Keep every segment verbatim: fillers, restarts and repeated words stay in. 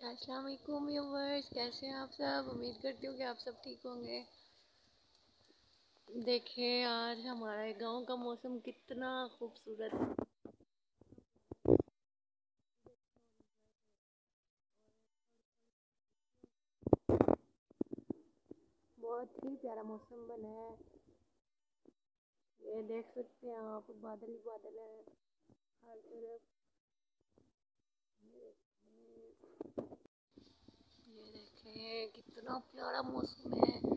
अस्सलाम वालेकुम व्यूअर्स, कैसे हैं आप सब। उम्मीद करती हूँ कि आप सब ठीक होंगे। देखें आज हमारा गांव का मौसम कितना खूबसूरत है। बहुत ही प्यारा मौसम बना है। ये देख सकते हैं आप, बादल ही बादल है हर तरफ। ये देखें कितना प्यारा मौसम है।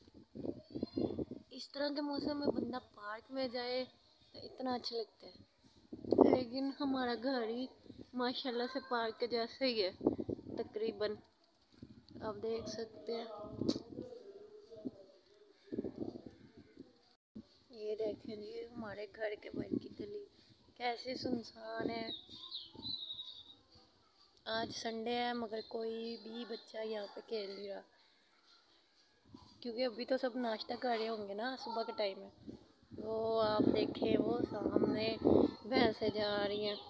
इस तरह के मौसम में बंदा पार्क में जाए तो इतना अच्छा लगता है, लेकिन हमारा घर ही माशाल्लाह से पार्क के जैसे ही है तकरीबन। आप देख सकते हैं, ये देखें जी हमारे घर के बाहर की गली कैसे सुनसान है। आज संडे है मगर कोई भी बच्चा यहाँ पे खेल नहीं रहा, क्योंकि अभी तो सब नाश्ता कर रहे होंगे ना, सुबह का टाइम है। वो आप देखें वो सामने भैंसें जा रही हैं।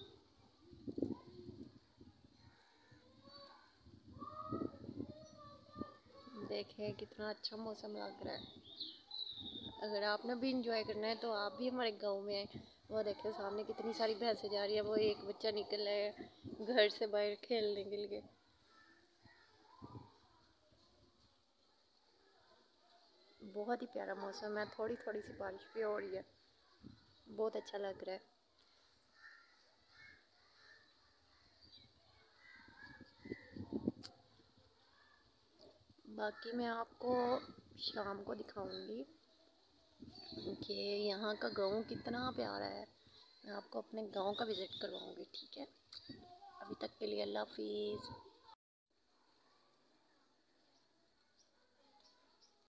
देखें कितना अच्छा मौसम लग रहा है। अगर आपने भी इंजॉय करना है तो आप भी हमारे गांव में आए। वो देखें सामने कितनी सारी भैंसें जा रही है। वो एक बच्चा निकल रहा है घर से बाहर खेलने के लिए। बहुत ही प्यारा मौसम है, थोड़ी थोड़ी सी बारिश भी हो रही है, बहुत अच्छा लग रहा है। बाकी मैं आपको शाम को दिखाऊंगी कि यहाँ का गांव कितना प्यारा है। मैं आपको अपने गांव का विज़िट करवाऊंगी, ठीक है। अभी तक के लिए अल्लाह हाफिज़।